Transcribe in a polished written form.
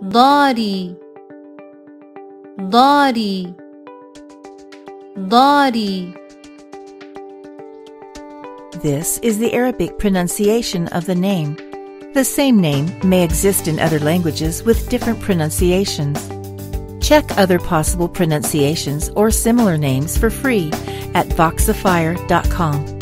ضاري ضاري ضاري. This is the Arabic pronunciation of the name. The same name may exist in other languages with different pronunciations. Check other possible pronunciations or similar names for free at voxifier.com.